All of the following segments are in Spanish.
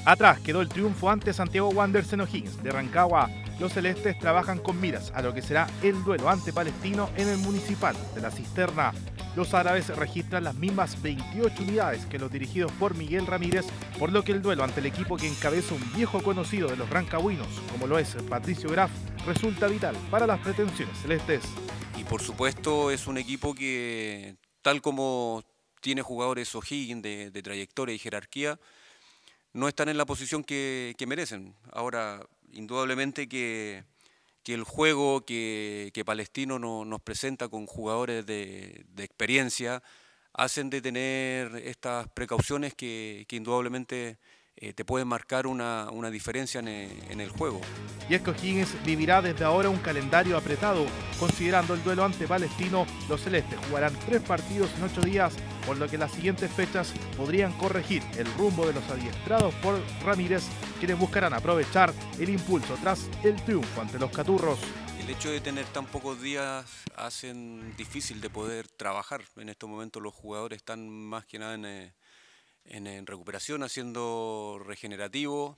Atrás quedó el triunfo ante Santiago Wanderers en O'Higgins de Rancagua. Los celestes trabajan con miras a lo que será el duelo ante Palestino en el Municipal de La Cisterna. Los árabes registran las mismas 28 unidades que los dirigidos por Miguel Ramírez, por lo que el duelo ante el equipo que encabeza un viejo conocido de los rancagüinos, como lo es Patricio Graf, resulta vital para las pretensiones celestes. Y por supuesto es un equipo que, tal como tiene jugadores O'Higgins de trayectoria y jerarquía, no están en la posición que merecen. Ahora, indudablemente que el juego que Palestino nos presenta con jugadores de experiencia hacen de tener estas precauciones que indudablemente te pueden marcar una diferencia en el juego. Y es que O'Higgins vivirá desde ahora un calendario apretado. Considerando el duelo ante Palestino, los celestes jugarán 3 partidos en 8 días, por lo que las siguientes fechas podrían corregir el rumbo de los adiestrados por Ramírez, quienes buscarán aprovechar el impulso tras el triunfo ante los Caturros. El hecho de tener tan pocos días hacen difícil de poder trabajar. En estos momentos los jugadores están más que nada en recuperación, haciendo regenerativo.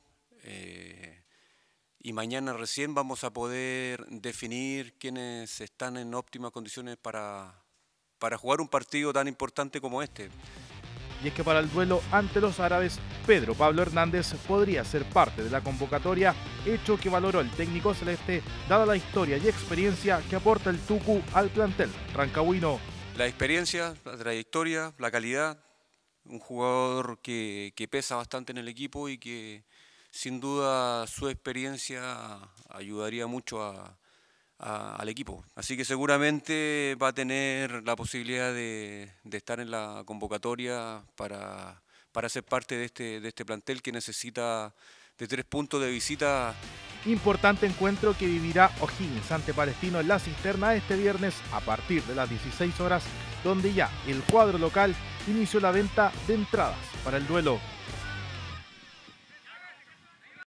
Y mañana recién vamos a poder definir quiénes están en óptimas condiciones para jugar un partido tan importante como este. Y es que para el duelo ante los árabes, Pedro Pablo Hernández podría ser parte de la convocatoria, hecho que valoró el técnico celeste, dada la historia y experiencia que aporta el Tucu al plantel rancagüino. La experiencia, la trayectoria, la calidad, un jugador que pesa bastante en el equipo y que sin duda su experiencia ayudaría mucho al equipo. Así que seguramente va a tener la posibilidad de estar en la convocatoria para ser parte de este plantel que necesita de 3 puntos de visita. Importante encuentro que vivirá O'Higgins ante Palestino en La Cisterna este viernes a partir de las 16 horas, donde ya el cuadro local inició la venta de entradas para el duelo.